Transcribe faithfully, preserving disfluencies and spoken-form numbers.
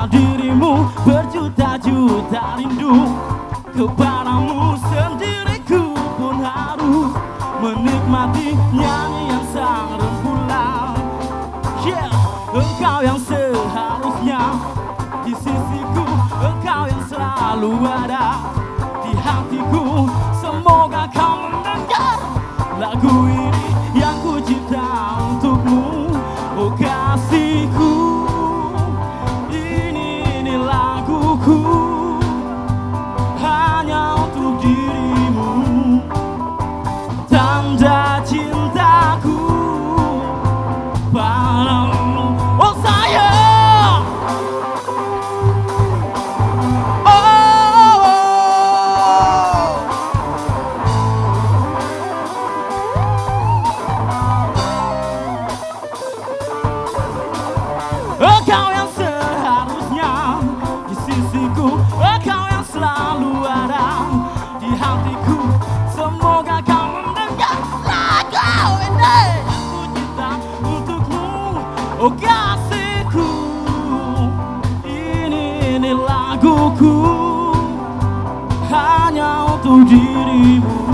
dirimu berjuta-juta rindu. Kepadamu sendiri ku pun harus menikmati nyanyian sang rembulan. Yeah, engkau yang seharusnya di sisiku, engkau yang selalu ada di hatiku. Semoga kau mendengar lagu ini yang ku cipta untukmu, oh kasihku. Ini, ini laguku hanya untuk dirimu, tanda cintaku padamu, oh sayang. Engkau yang seharusnya di sisiku, engkau yang selalu ada di hatiku. Semoga kau mendengar lagu ini yang ku cipta untukmu, oh kasihku. Ini, ini laguku hanya untuk dirimu.